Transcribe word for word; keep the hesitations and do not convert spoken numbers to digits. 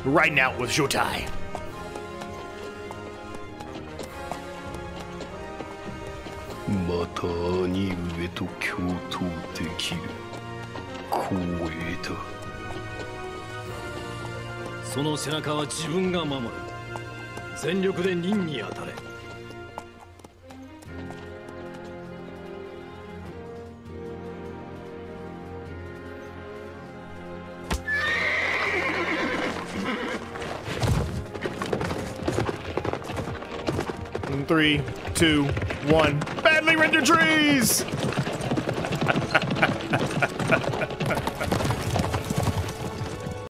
riding out with Zhou. また兄上と共闘できる光栄だ。 その背中は自分が守る。全力で任に当たれ。 Three, two, one. Badly rendered trees!